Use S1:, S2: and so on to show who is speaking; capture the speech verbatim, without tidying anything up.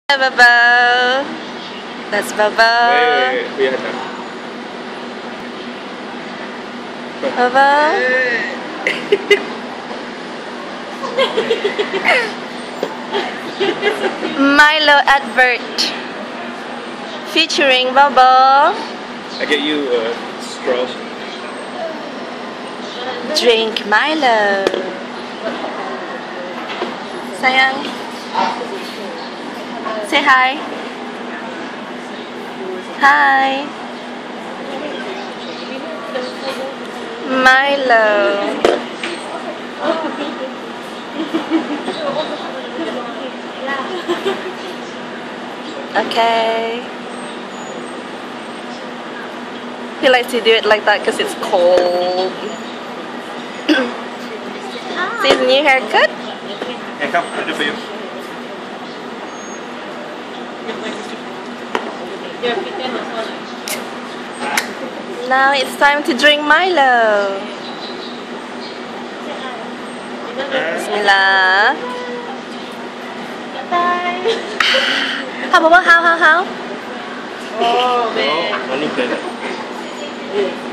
S1: Bobo. That's Bobo.
S2: Wait, wait, wait.
S1: Bobo. Milo advert featuring Bobo.
S2: I get you a straw.
S1: Drink Milo. Sayang. Say hi. Hi. Milo. Okay. He likes to do it like that because it's cold. See his new haircut?
S2: Hey, come, I'll do it for you.
S1: Now it's time to drink Milo. Bismillah. How, Bobo? How, how, how?
S2: Oh, man. Oh,